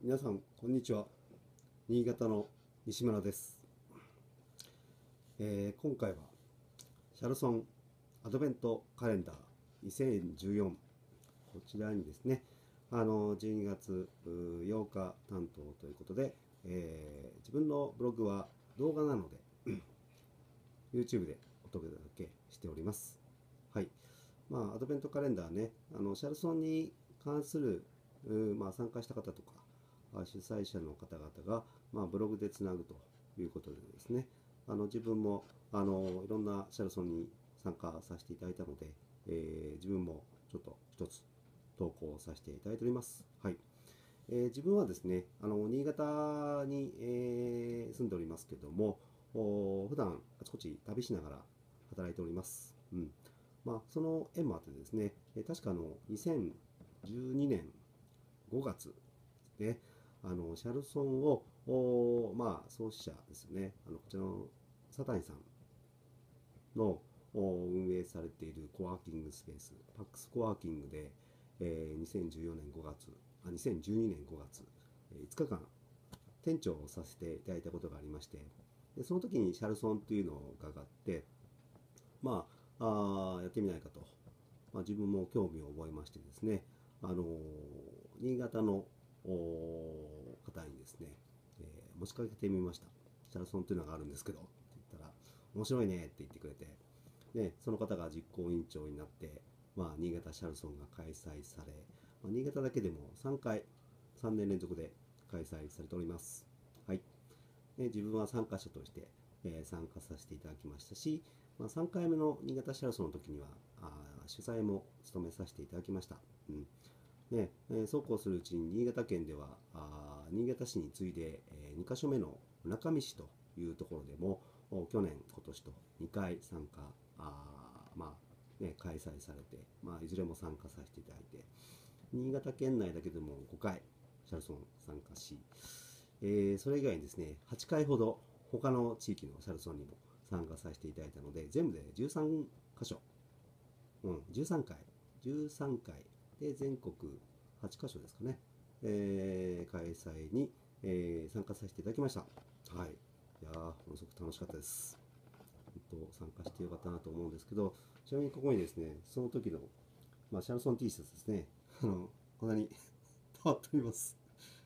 皆さんこんにちは。新潟の西村です。今回はシャルソンアドベントカレンダー2014、こちらにですね、12月8日担当ということで、自分のブログは動画なのでYouTube でお届けしております。はい。アドベントカレンダーね、シャルソンに関する、参加した方とか、主催者の方々が、ブログでつなぐということでですね、自分もいろんなシャルソンに参加させていただいたので、自分もちょっと一つ投稿させていただいております。はい。自分はですね、新潟に、住んでおりますけども、普段あちこち旅しながら働いております。その縁もあってですね、確か2012年5月ですね、シャルソンを、創始者ですね、こちらのサタイさんの運営されているコワーキングスペース、パックスコワーキングで、2014年5月、2012年5月、5日間店長をさせていただいたことがありまして、でその時にシャルソンっていうのを伺って、やってみないかと、自分も興味を覚えましてですね、新潟の方にですね、持ちかけてみました。シャルソンというのがあるんですけどって言ったら、面白いねって言ってくれて、でその方が実行委員長になって、新潟シャルソンが開催され、新潟だけでも3回、3年連続で開催されております。はい。で自分は参加者として、参加させていただきましたし、3回目の新潟シャルソンの時には主催も務めさせていただきました。そうこうするうちに新潟県では新潟市に次いで、2か所目の中見市というところでも去年今年と2回参加開催されて、いずれも参加させていただいて、新潟県内だけでも5回シャルソン参加し、それ以外にですね8回ほど他の地域のシャルソンにも参加させていただいたので、全部で13箇所、13回13回で全国8カ所ですかね、開催に、参加させていただきました。はい。いやー、ものすごく楽しかったです。参加してよかったなと思うんですけど、ちなみにここにですね、その時の、シャルソン T シャツですね、こんなに溜まっております。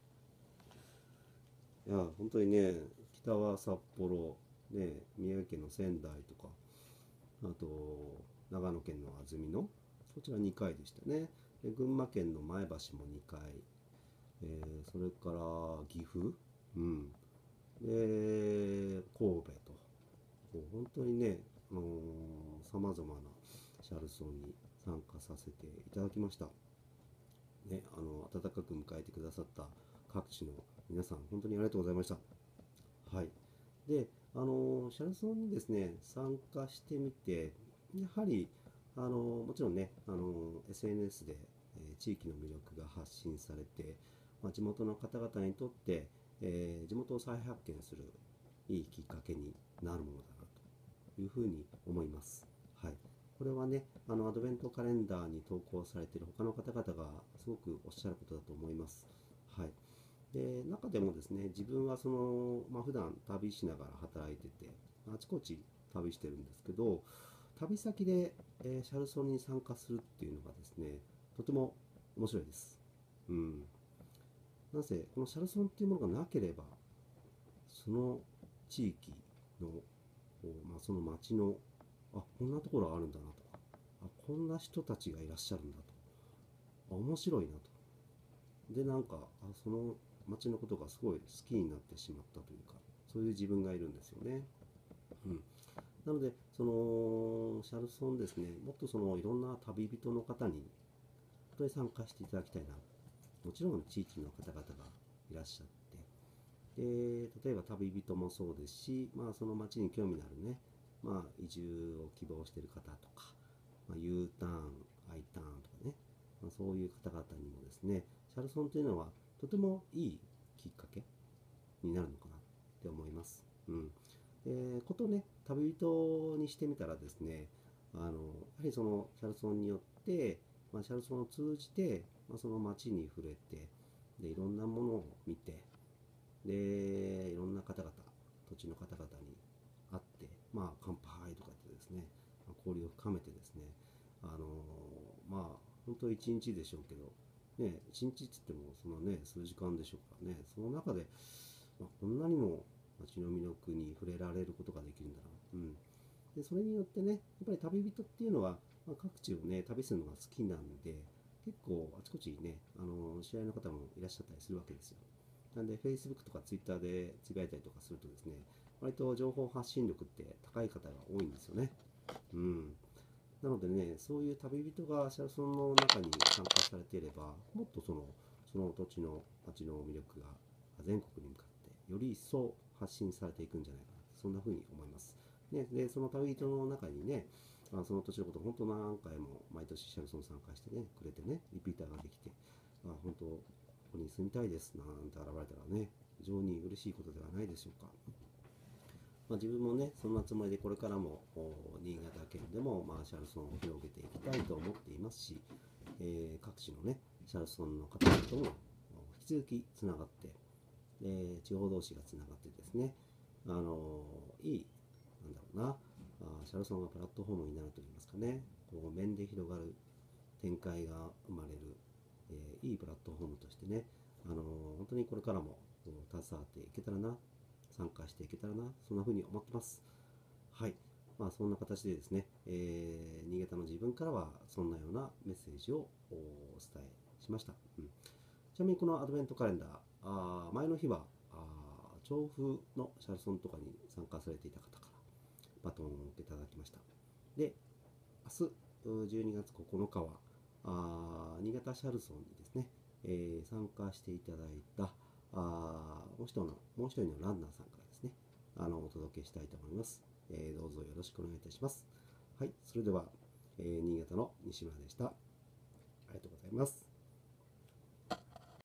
いや、本当にね、北は札幌、宮城県の仙台とか、あと、長野県の安曇野、こちら2回でしたね。で群馬県の前橋も2回、それから岐阜、うん、で神戸と、本当にね、さまざまなシャルソンに参加させていただきました。温かく迎えてくださった各地の皆さん、本当にありがとうございました。はい。で、シャルソンにですね、参加してみて、やはり、もちろんね、SNS で、地域の魅力が発信されて、地元の方々にとって、地元を再発見するいいきっかけになるものだなというふうに思います。はい。これはね、アドベントカレンダーに投稿されている他の方々がすごくおっしゃることだと思います。はい。で中でもですね、自分は普段旅しながら働いてて、あちこち旅してるんですけど、旅先で、シャルソンに参加するっていうのがですね、とても面白いです。うん。なぜこのシャルソンっていうものがなければ、その地域の、その町の、こんなところあるんだなとか、こんな人たちがいらっしゃるんだと、面白いなと。で、その町のことがすごい好きになってしまったというか、そういう自分がいるんですよね。うん。なので、シャルソンですね、もっといろんな旅人の方に、本当に参加していただきたいな。もちろん地域の方々がいらっしゃって、で、例えば旅人もそうですし、その町に興味のあるね、移住を希望している方とか、U ターン、I ターンとかね、そういう方々にもですね、シャルソンというのはとてもいいきっかけになるのかなって思います。うん。ことね、旅人にしてみたらですね、やはりそのシャルソンによって、シャルソンを通じて、その街に触れて、でいろんなものを見て、でいろんな方々、土地の方々に会って、まあ乾杯とかってですね、交流を深めてですね、まあ本当一日でしょうけどね、一日って言ってもそのね数時間でしょうからね、その中で、こんなにも街の魅力に触れられることができるんだな、でそれによってね、やっぱり旅人っていうのは、各地をね旅するのが好きなんで、結構あちこちにね知り合いの方もいらっしゃったりするわけですよ。なんで Facebook とか Twitter でつぶやいたりとかするとですね、割と情報発信力って高い方が多いんですよね。なのでね、そういう旅人がシャルソンの中に参加されていれば、もっとその土地の街の魅力が全国に向かってより一層発信されていくんじゃないかな、そんな風に思います。でその旅人の中にね、その土地のことを本当何回も毎年シャルソン参加してねくれてね、リピーターができて、本当ここに住みたいですなんて現れたらね、非常に嬉しいことではないでしょうか。自分もねそんなつもりでこれからも新潟県でもシャルソンを広げていきたいと思っていますし、各地のねシャルソンの方々とも引き続きつながって、地方同士がつながってですね、いいなんだろうな、シャルソンがプラットフォームになるといいますかね、こう面で広がる展開が生まれる、いいプラットフォームとしてね、本当にこれからも携わっていけたらな、参加していけたらな、そんな風に思ってます。はい。そんな形でですね、新潟の自分からはそんなようなメッセージをお伝えしました。ちなみにこのアドベントカレンダー、前の日は調布のシャルソンとかに参加されていた方からバトンを受けいただきました。で、明日12月9日は新潟シャルソンにですね、参加していただいたもう一人のランナーさんからですね、お届けしたいと思います。どうぞよろしくお願いいたします。はい、それでは、新潟の西村でした。ありがとうございます。